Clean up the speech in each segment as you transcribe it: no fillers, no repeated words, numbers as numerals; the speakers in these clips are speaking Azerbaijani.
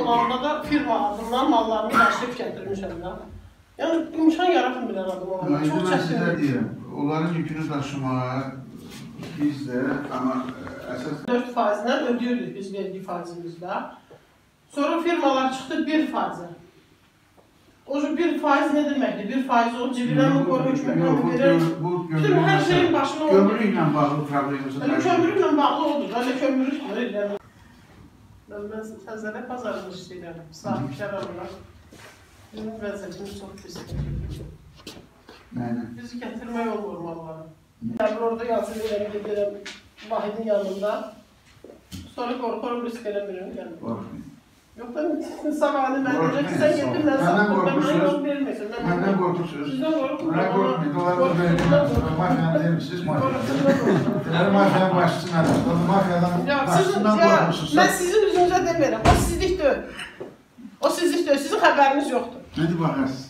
zamanında da firma adından mallarını daşıyıb gətirmişəm da. Yəni imkan yaratmırlar adamlar. Çox Mən sizə çətindir. deyirəm, onların yükünü daşımağa biz də, amma əsas 4%-dən ödəyirdik biz vergi faizimizdə. Sonra firmalar çıxdı 1%. O 1% ne deməkdir? 1% o cibinə mi qoyur, hökumətə mi verir? Bütün hər şeyin başına olur. Gömrüklə bağlı problemimiz var. Kömürüklə bağlı olur. Öyle kömürüklə. Ben Səzərə bazarında işləyirəm. Sahibkar olarak. Bizim vəziyyətimiz çox pisdir. Bizi gətirmək olmur malları. Ben orada yazı verəm, gedirəm Vahidin yanında. Sonra qorxuram, risk eləmirəm. Qorxmayın. Yox da sabahını mən deyəcək ki, sən getir, mən satdım, mən mənə yol verməsin. Məndən qorxursunuz. Sizdən qorxmuram. Mənə qorxmayın, dolarını verin. Mafiyanı demişsiniz, mafiyanı. Mafiyanın başçısı mənim. Mafiyadan başçısından qorxursunuz. Mən sizin üzünüzə demirəm, o sizlik deyil. O sizlik deyil, sizin xəbəriniz yoxdur. Nədir baxasınız?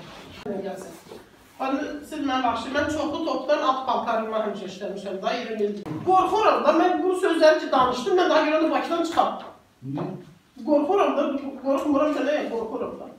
Siz mənə baxışın, mən çoxlu topdan alt paltarımla həmçə işləmişəm da, 20 ildir. Qorxuram da, mən bu sözləri ki danışdım, mən daha görə də Bakıdan çıxam. Qorxuram da, qorxmuram da, nəyə qorxuram da.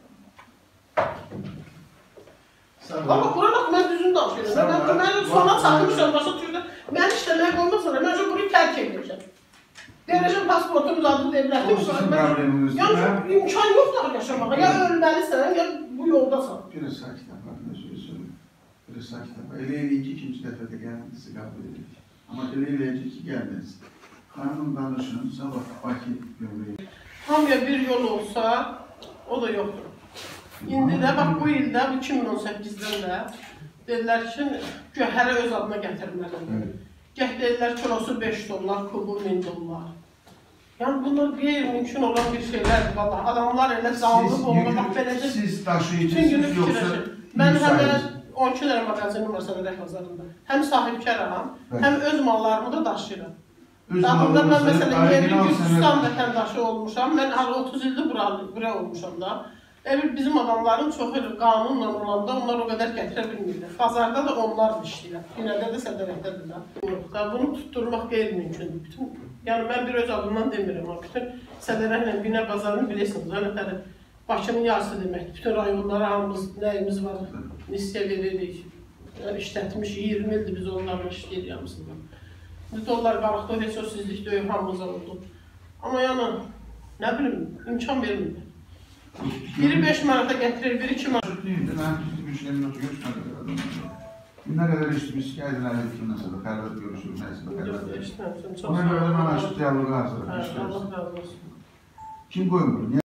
Amma qurarak mən düzünü danışıyorum. Mən sona çatmışam, başa türdə mən işləməyə qoymazsana, mən önce burayı tərk edəcəm. Deyəcəm, pasportumuz adı devlətim. O sizin probleminiz. Yəni, imkan yoxdur yaşamağa. Ya ölməlisən, ya bu yoldasan. Biraz sakit yapalım, özür söyleyeyim. Biraz sakit yapalım. Elə eləyinki ikinci dəfə də gəldiniz, qəbul edirik. Amma elə eləyinki ki, gəldiniz. Xanım danışın, sabah Bakı gömrəyi. Hamıya bir yol olsa, o da yoxdur. İndi də, bax bu ildə, bu 2018-dən də dedilər ki, Gövhərə öz adına gətirməlidir. Gəh dedilər kilosu 5 dollar, kubu 1000 dollar. Yəni bunlar qeyri-mümkün olan bir şeylərdir valla. Adamlar elə zalıb olmalı, bax beləcə. Siz daşıyıcısınız yoxsa mən həmən 12 dənə mağazinim var Səmərək bazarında. Həm sahibkaram, həm öz mallarımı da daşıyıram. Dağında mən məsələn yeri Gürcistan vətəndaşı olmuşam, mən 30 ildir bura olmuşam da. Bizim adamların çoxu qanunla olanda onlar o qədər gətirə bilmirlər. Bazarda da onlar işləyirlər. Binədə də, sədərəkdədir də. Bunu tutturmaq qeyri-mümkündür. Yəni mən bir öz adımdan demirəm. Bütün sədərəklə binə bazarını bilirsiniz. Bakının yarısı deməkdir. Bütün rayonlara hamımız nəyimiz var, nisyə veririk. İşlətmiş 20 ildir biz onlarla işləyirik hamısında. Dollar qarıqda heç o sizlik deyil, hamımıza oldu. Amma yəni, nə bilim, imkan vermirlər. Biri 5 manata gətirir, biri 2 manata. Mən müştəri yoxsa görüşmədim. Nə qədər işimiz gəldilər, nəsə də xərbat görüşürük, nəsə də xərbat. Ona görə də mən açıq diyaloqa hazırım. Allah razı olsun. Kim qoymur?